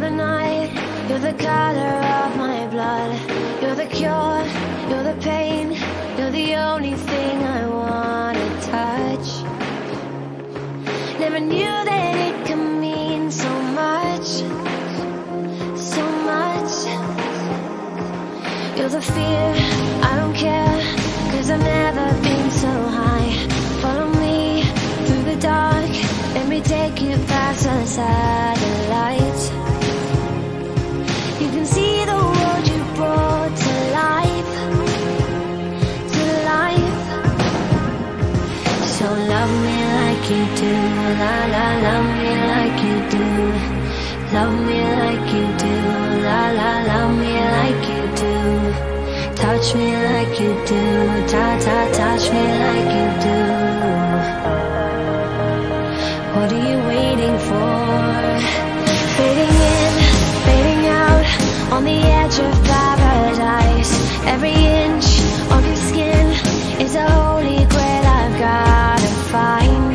the night, you're the color of my blood. You're the cure, you're the pain, you're the only thing I wanna touch. Never knew that it could mean so much, so much. You're the fear, I don't care, 'cause I've never been so high. Follow me through the dark, let me take you past the satellites. You can see the world you brought to life, to life. So love me like you do, la la, love me like you do. Love me like you do, la la, love me like you do. Touch me like you do, ta ta, touch me like you do. What are you waiting for? Fading in, fading out, on the edge of paradise. Every inch of your skin is a holy grail I've gotta find.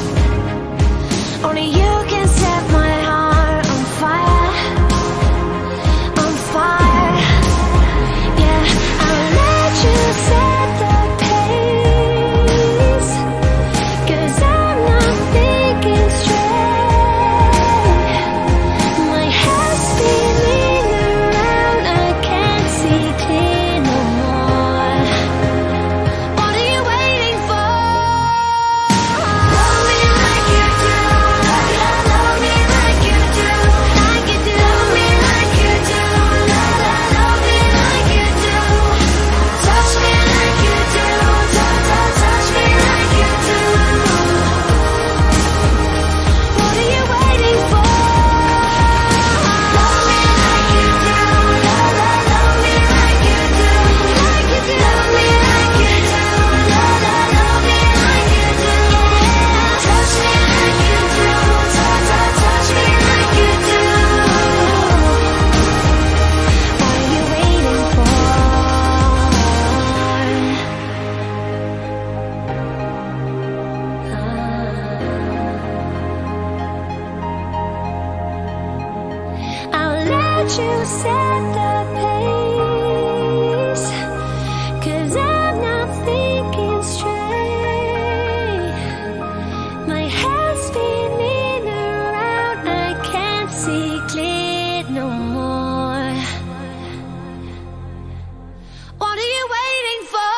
Only you can set my heart on fire, on fire. Yeah, I'll let you set the pace, 'cause I'm not thinking straight. My head's spinning around, I can't see clear no more. What are you waiting for? Love me like you do, love me like you do, like you do. Love me like you do, love me like you do. Touch me like you do, touch me like you do. What are you waiting for? Love me like you do, love me like you do, like you do. Love me like you do, love me like you do. Touch me like you do, touch me like you do. What are you waiting for? I'll let you set the pace, 'cause I'm not thinking straight. My head's spinning around, I can't see clear no more. What are you waiting for?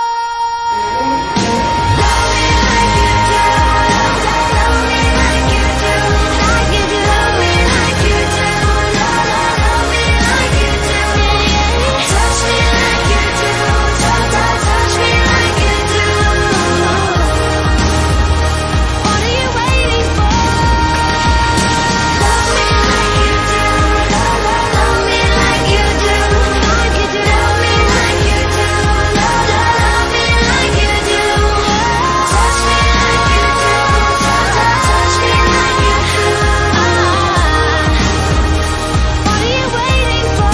Love me like you do, love me like you do, like you do. Love me like you do, love me like you do. Touch me like you do, touch me like you do. What are you waiting for? Love me like you do, love me like you do, like you do. Love me like you do, love me like you do. Touch me like you do, touch me like you do. What are you waiting for?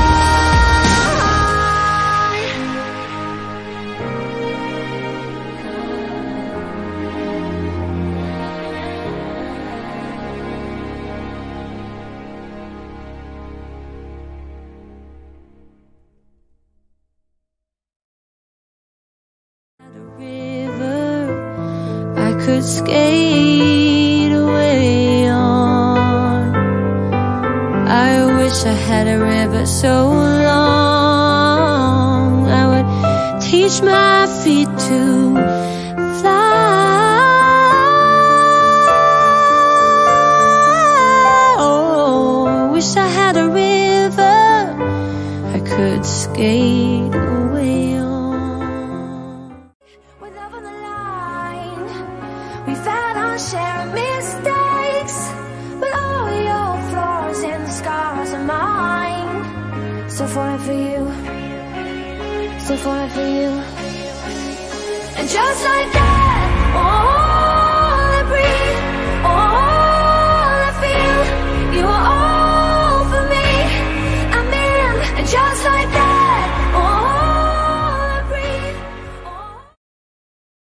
A river I could skate away on. I wish I had a river so long I would teach my feet to fly. Oh, I wish I had a river I could skate away on. With love on the line, we've had our share of mistakes, but all your flaws and scars are mine. So for it for you, so for it for you. And just like that,